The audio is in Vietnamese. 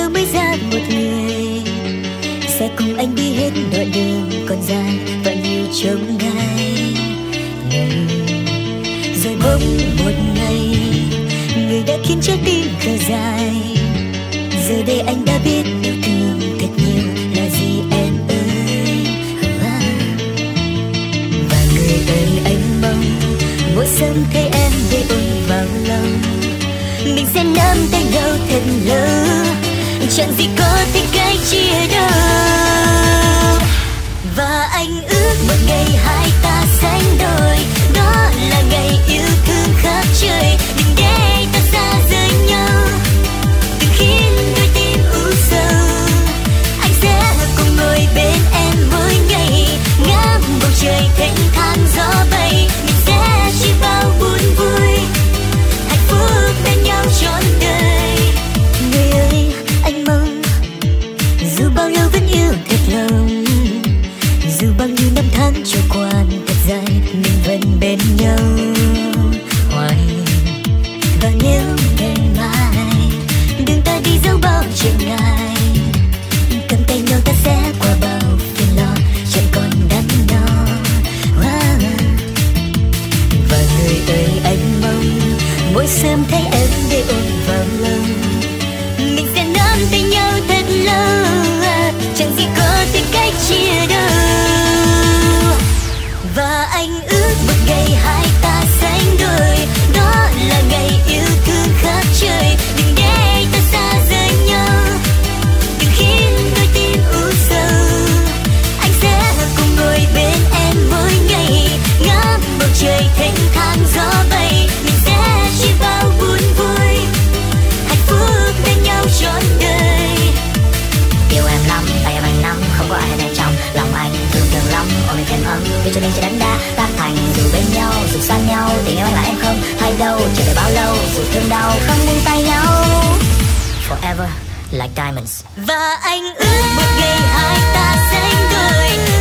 lâu mới ra một người sẽ cùng anh đi hết đoạn đường còn dài và nhiều chông gai. Rồi bỗng một ngày người đã khiến trái tim thở dài. Giờ đây anh đã biết yêu thương thật nhiều là gì em ơi. Và người ơi anh mong mỗi sớm thấy em để ôm vào lòng, mình sẽ nắm tay nhau thật lâu, chẳng gì có thể cách chia đâu. Và anh ước một ngày hai ta sánh đôi, đó là ngày yêu thương khắp trời. Đừng để ta xa rời nhau, đừng khiến đôi tim u sầu. Anh sẽ cùng ngồi bên em mỗi ngày, ngắm bầu trời thênh thang gió bay. Mình sẽ chia bao buồn vui, hạnh phúc bên nhau trọn đời. Người ơi anh mong dù bao lâu vẫn yêu thật lòng, dù bao nhiêu năm tháng trôi qua thật dài, mình vẫn bên nhau hoài. Và nếu ngày mai đường ta đi dẫu bao chuyện ngại, cầm tay nhau ta sẽ qua bao phiền lo, chẳng còn đắn đo. Và người ơi anh mong mỗi sớm thấy em để ôm vào lòng, mình sẽ nắm tay nhau thật lâu, chẳng gì có thể cách chia đâu. Và anh ước một ngày hai ta sánh đôi, đó là ngày yêu thương khắp trời. Đừng để ta xa rời nhau, đừng khiến đôi tim u sầu. Anh sẽ cùng ngồi bên em mỗi ngày, ngắm bầu trời thênh thang gió bay. Mình sẽ chia bao buồn vui, hạnh phúc bên nhau trọn đời. Yêu em lắm, tay em anh nắm, không có ai hơn em trong lòng anh. Thương lắm, ôm mình thêm ấm, vì cho nên sẽ đánh đá tan thành. Dù bên nhau, dù xa nhau, tình yêu anh là em không hay đâu. Chờ đợi bao lâu, dù thương đau, không buông tay nhau. Forever like diamonds. Và anh ước một ngày hai ta sánh đôi,